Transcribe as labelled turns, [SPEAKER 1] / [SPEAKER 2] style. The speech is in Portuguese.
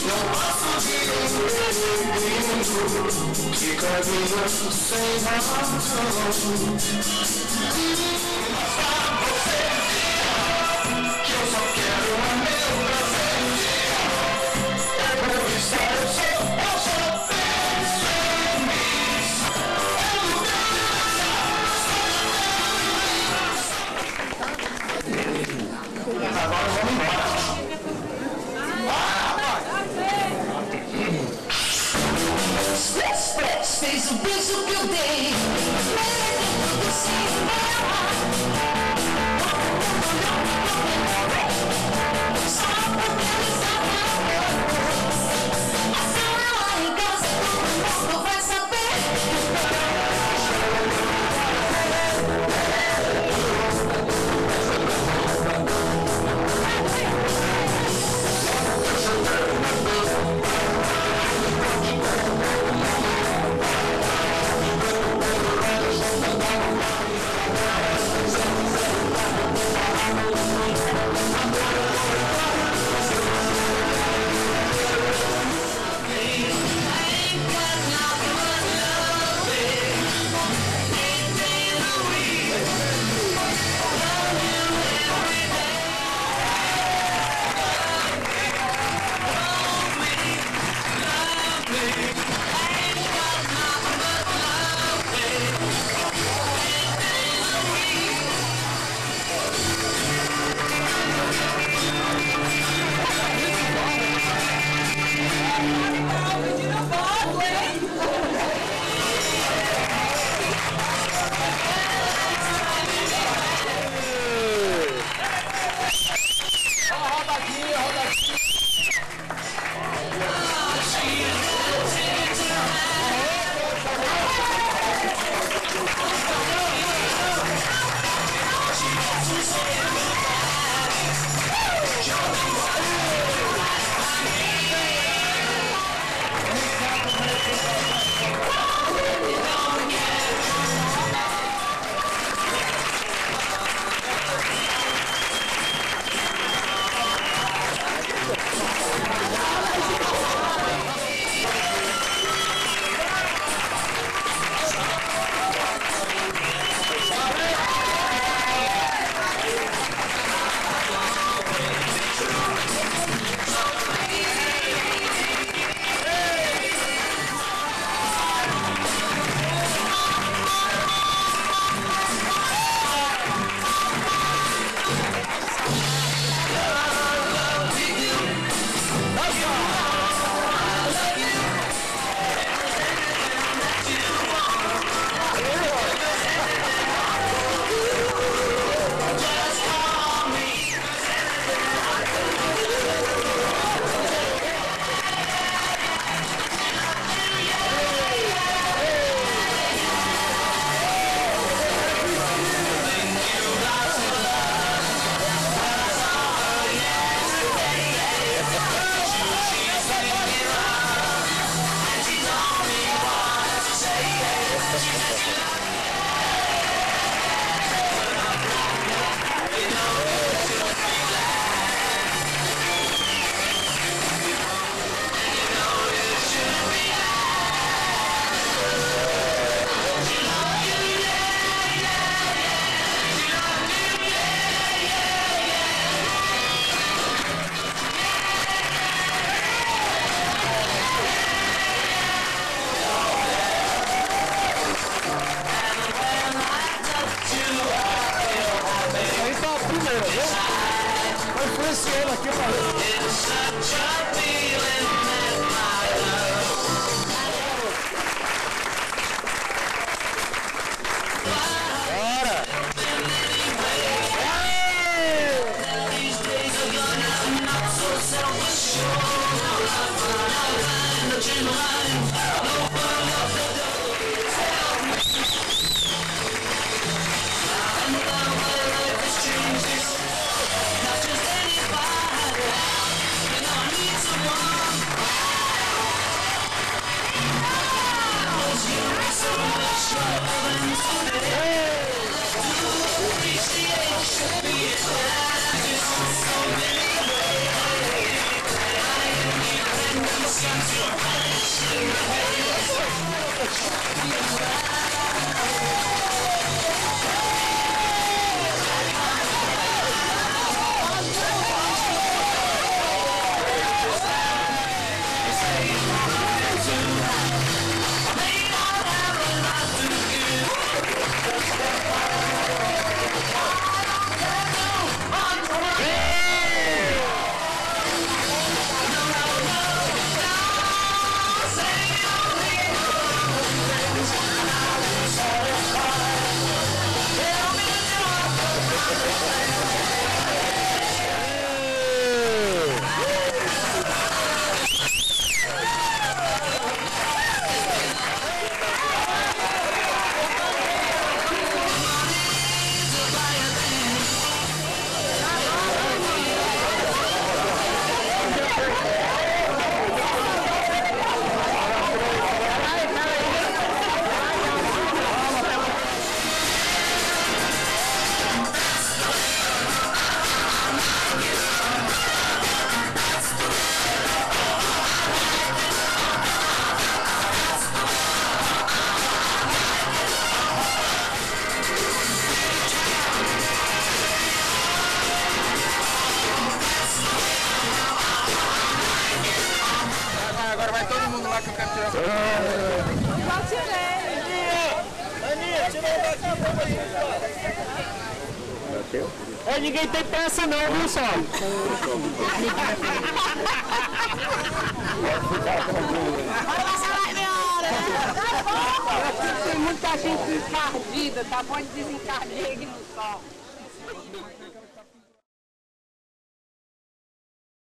[SPEAKER 1] Que caminho sem razão. Você que eu só quero o meu prazer. É por isso eu só penso em mim. Agora vamos embora.
[SPEAKER 2] Fez o beijo que eu dei. Só porque ele sabe a sala lá em casa, todo mundo vai saber.
[SPEAKER 1] Esse ano aqui, valeu.
[SPEAKER 2] Not just anybody, you know I need someone.
[SPEAKER 1] Agora vai todo mundo lá que eu quero tirar.
[SPEAKER 2] Já tirei.
[SPEAKER 3] Aninha, tira o daqui pra vocês.
[SPEAKER 4] É, ninguém tem pressa não, viu só? Tem muita gente encardida, tá bom de desencarnegue no sol.